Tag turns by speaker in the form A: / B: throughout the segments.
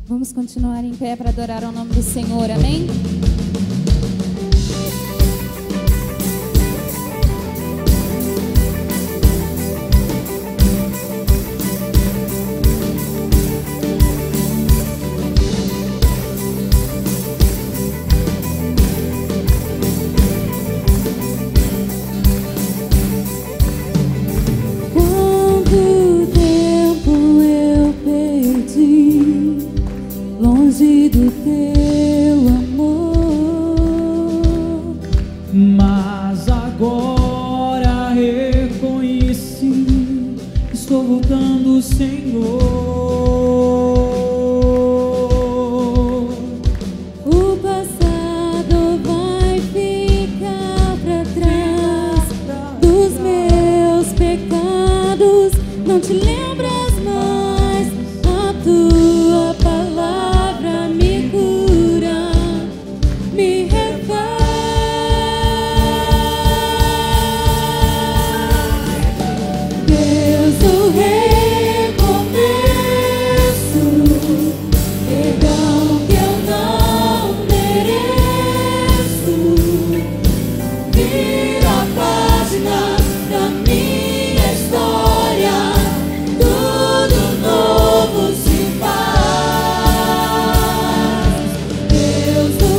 A: Vamos continuar em pé para adorar ao nome do Senhor, amém?
B: Longe do teu amor,
C: mas agora reconheci, estou voltando, Senhor.
B: o passado vai ficar pra trás dos meus pecados. Não te lembras mais, a tua palavra me cura, me refaz. Deus do recomeço, perdão que eu não mereço, vira a página da minha história, tudo novo se faz. Deus do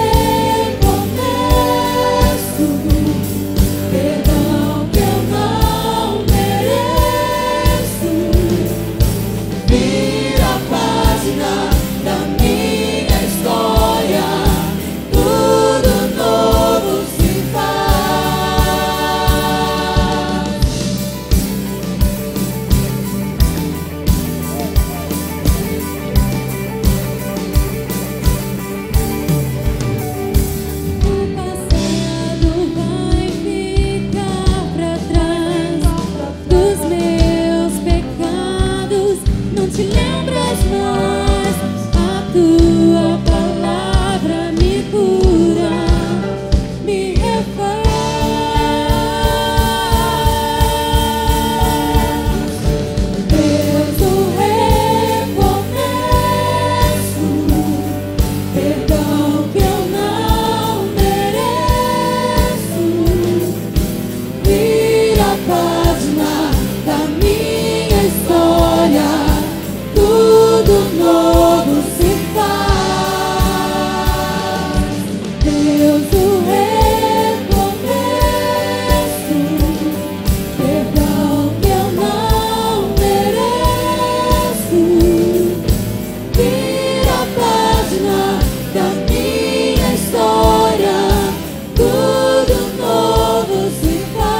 B: recomeço, perdão que eu não mereço, vira a página da minha história, tudo novo se faz. O passado vai ficar pra trás dos meus pecados. Não te lembras mais, a tua palavra me cura, me refaz. Deus do recomeço, perdão que eu não mereço, vira a página da minha história, tudo novo se faz. Deus do recomeço, perdão que eu não mereço, vira a página da minha história, tudo novo se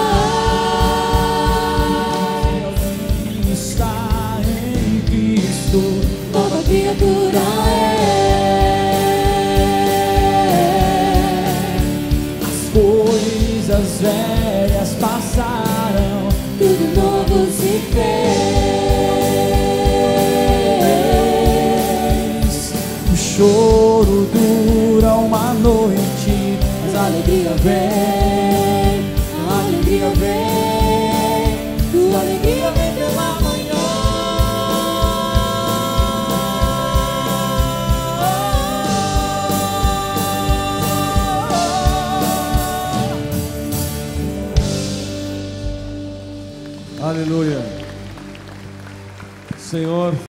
B: faz.
C: Está em Cristo,
B: Nova criatura é.
C: as coisas velhas passaram,
B: Tudo novo se fez.
C: o choro dura uma noite, mas a alegria vem, a alegria vem, tua alegria vem pela manhã.
D: Aleluia. Senhor.